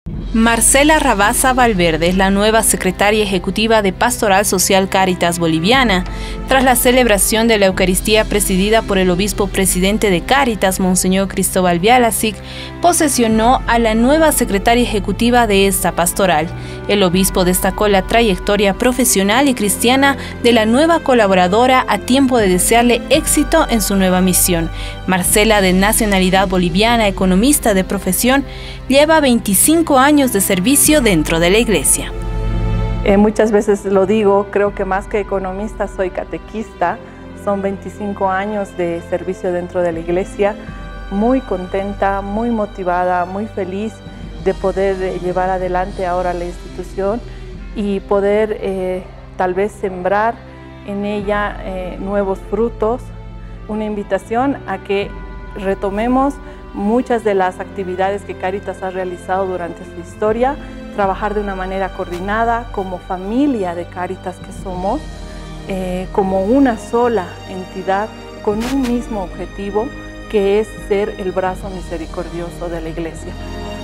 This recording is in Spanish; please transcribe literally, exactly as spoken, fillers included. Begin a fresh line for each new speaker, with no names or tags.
Marcela Rabasa Valverde es la nueva secretaria ejecutiva de Pastoral Social Cáritas Boliviana, tras la celebración de la Eucaristía presidida por el obispo presidente de Cáritas, Monseñor Cristóbal Bialacic, posesionó a la nueva secretaria ejecutiva de esta pastoral. El obispo destacó la trayectoria profesional y cristiana de la nueva colaboradora a tiempo de desearle éxito en su nueva misión. Marcela, de nacionalidad boliviana, economista de profesión, lleva veinticinco años de servicio dentro de la iglesia.
Eh, muchas veces lo digo, creo que más que economista soy catequista. Son veinticinco años de servicio dentro de la iglesia, muy contenta, muy motivada, muy feliz de poder eh, llevar adelante ahora la institución y poder eh, tal vez sembrar en ella eh, nuevos frutos. Una invitación a que retomemos muchas de las actividades que Cáritas ha realizado durante su historia, trabajar de una manera coordinada como familia de Cáritas que somos, eh, como una sola entidad con un mismo objetivo, que es ser el brazo misericordioso de la iglesia.